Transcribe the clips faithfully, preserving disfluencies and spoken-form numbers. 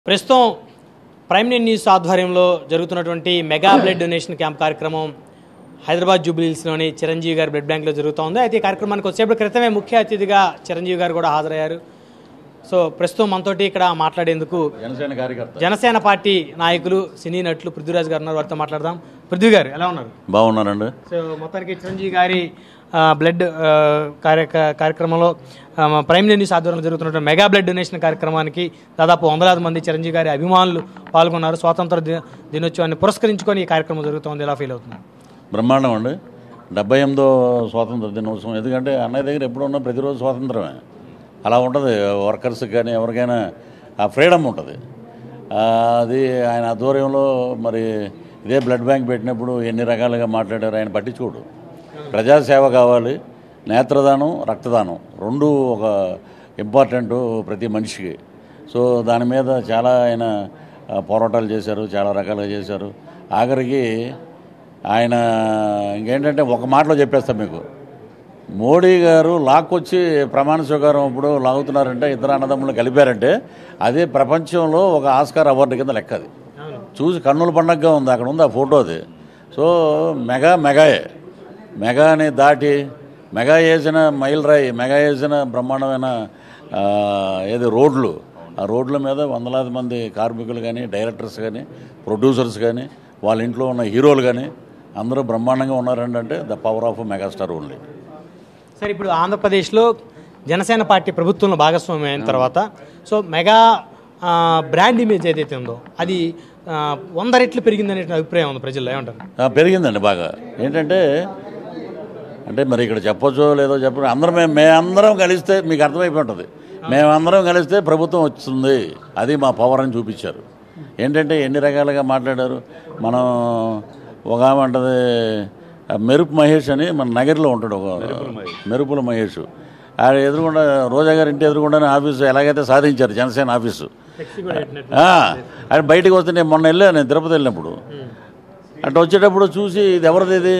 ప్రస్తుతం prime news ఆధ్వర్యంలో జరుగుతున్నటువంటి మెగా బ్లడ్ డొనేషన్ క్యాంప్ కార్యక్రమం హైదరాబాద్ జూబ్లీహిల్స్లోని చిరంజీవి గారి బ్లడ్ బ్యాంక్లో జరుగుతూ ఉంది. అయితే ఈ కార్యక్రమానికి వచ్చేప్పుడు క్రితమే ముఖ్య అతిథిగా చిరంజీవి గారు కూడా హాజరయ్యారు. సో ప్రస్తుతం మనతోటి ఇక్కడ మాట్లాడేందుకు జనసేన కార్యకర్త జనసేన పార్టీ నాయకులు సినీ నటులు పృథ్వీరాజ్ గారు ఉన్నారు. వారితో మాట్లాడదాం. పృథ్వీ గారు ఎలా ఉన్నారు? బాగున్నారండి. సో మొత్తానికి చిరంజీవి గారి బ్లడ్ కార్య కార్యక్రమంలో ప్రైమ్ న్యూస్ ఆధ్వర్యంలో జరుగుతున్న మెగా బ్లడ్ డొనేషన్ కార్యక్రమానికి దాదాపు వందలాది మంది చిరంజీవి గారి అభిమానులు పాల్గొన్నారు. స్వాతంత్ర దినోత్సవాన్ని పురస్కరించుకొని ఈ కార్యక్రమం జరుగుతుంది. ఎలా ఫీల్ అవుతుంది? బ్రహ్మాండం అండి. డెబ్బై ఎనిమిదో స్వాతంత్ర దినోత్సవం. ఎందుకంటే అన్నయ్య దగ్గర ఎప్పుడు ఉన్నా ప్రతిరోజు స్వాతంత్రమే. అలా ఉంటుంది. వర్కర్స్కి కానీ ఎవరికైనా ఆ ఫ్రీడమ్ ఉంటుంది. అది ఆయన ఆధ్వర్యంలో మరి ఇదే బ్లడ్ బ్యాంక్ పెట్టినప్పుడు ఎన్ని రకాలుగా మాట్లాడారు ఆయన పట్టించుకోడు. ప్రజాసేవ కావాలి, నేత్రదానం, రక్తదానం రెండు ఒక ఇంపార్టెంట్ ప్రతి మనిషికి. సో దాని మీద చాలా ఆయన పోరాటాలు చేశారు, చాలా రకాలుగా చేశారు. ఆఖరికి ఆయన ఇంకేంటంటే ఒక మాటలో చెప్పేస్తాం మీకు, మోడీ గారు లాక్కొచ్చి ప్రమాణ స్వీకారం ఇప్పుడు లాగుతున్నారంటే ఇద్దరు అన్నదమ్ములు కలిపారంటే అదే ప్రపంచంలో ఒక ఆస్కార్ అవార్డు కింద లెక్క. అది చూసి కన్నుల పండగగా ఉంది. అక్కడ ఉంది ఆ ఫోటో. అది సో మెగా మెగాయే మెగాని దాటి మెగా వేసిన మైల్ రాయి, మెగా వేసిన బ్రహ్మాండమైన ఏది రోడ్లు, ఆ రోడ్ల మీద వందలాది మంది కార్మికులు కానీ, డైరెక్టర్స్ కానీ, ప్రొడ్యూసర్స్ కానీ, వాళ్ళ ఇంట్లో ఉన్న హీరోలు కానీ అందరూ బ్రహ్మాండంగా ఉన్నారండి. అంటే the power of megastar only. సరే, ఇప్పుడు ఆంధ్రప్రదేశ్లో జనసేన పార్టీ ప్రభుత్వంలో భాగస్వామ్యం అయిన తర్వాత సో మెగా బ్రాండ్ ఇమేజ్ ఏదైతే ఉందో అది వంద రెట్లు పెరిగిందనే అభిప్రాయం ఉంది ప్రజల్లో. ఏమంటారు? పెరిగిందండి బాగా. ఏంటంటే అంటే మరి ఇక్కడ చెప్పొచ్చో లేదో చెప్ప అందరం మేము మేమందరం కలిస్తే మీకు అర్థమైపోయి ఉంటుంది. మేమందరం కలిస్తే ప్రభుత్వం వస్తుంది, అది మా పవర్ అని చూపించారు. ఏంటంటే ఎన్ని రకాలుగా మాట్లాడారు. మనం ఒక ఆమె అంటది మెరుపు మహేష్ అని మన నగర్లో ఉంటాడు, ఒక మెరుపుల మహేష్. ఆయన ఎదురుకుండా రోజా గారి ఇంటి ఎదురుకుండానే ఆఫీసు ఎలాగైతే సాధించారు జనసేన ఆఫీసు. ఆయన బయటకు వస్తే నేను మొన్న వెళ్ళా, నేను తిరుపతి వెళ్ళినప్పుడు అట్లా వచ్చేటప్పుడు చూసి ఇది ఎవరిది, ఇది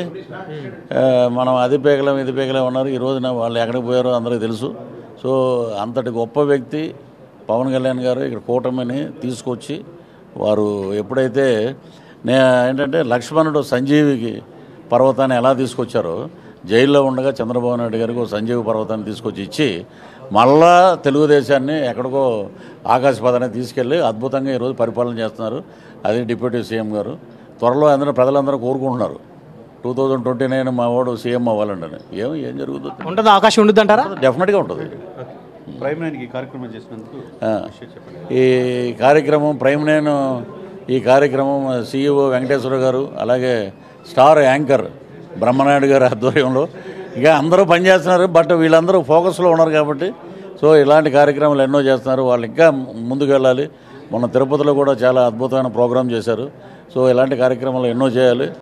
మనం అది పేకలం ఇది పేకలం ఉన్నారు. ఈ రోజున వాళ్ళు ఎక్కడికి పోయారో అందరికీ తెలుసు. సో అంతటి గొప్ప వ్యక్తి పవన్ కళ్యాణ్ గారు ఇక్కడ కూటమిని తీసుకొచ్చి వారు ఎప్పుడైతే నే ఏంటంటే లక్ష్మణుడు సంజీవికి పర్వతాన్ని ఎలా తీసుకొచ్చారో, జైల్లో ఉండగా చంద్రబాబు నాయుడు గారికి ఒక సంజీవి పర్వతాన్ని తీసుకొచ్చి ఇచ్చి మళ్ళా తెలుగుదేశాన్ని ఎక్కడికో ఆకాశపథాన్ని తీసుకెళ్ళి అద్భుతంగా ఈరోజు పరిపాలన చేస్తున్నారు. అది డిప్యూటీ సీఎం గారు. త్వరలో అందరూ ప్రజలందరూ కోరుకుంటున్నారు టూ థౌజండ్ ట్వంటీ నైన్ మా వాడు సీఎం అవ్వాలండి అని. ఏం ఏం జరుగుతుంది? ఉంటుంది, అవకాశం ఉంటుంది అంటారా? డెఫినెట్గా ఉంటుంది. ప్రైమ్ నైన్ ఈ కార్యక్రమం చేసినందుకు ఈ కార్యక్రమం ప్రైమ్ నైన్ ఈ కార్యక్రమం సీఈఓ వెంకటేశ్వర గారు, అలాగే స్టార్ యాంకర్ బ్రహ్మనాయుడు గారి ఆధ్వర్యంలో ఇక అందరూ పనిచేస్తున్నారు. బట్ వీళ్ళందరూ ఫోకస్లో ఉన్నారు కాబట్టి సో ఇలాంటి కార్యక్రమాలు ఎన్నో చేస్తున్నారు. వాళ్ళు ఇంకా ముందుకు వెళ్ళాలి. మొన్న తిరుపతిలో కూడా చాలా అద్భుతమైన ప్రోగ్రాం చేశారు. సో ఇలాంటి కార్యక్రమాలు ఎన్నో చేయాలి.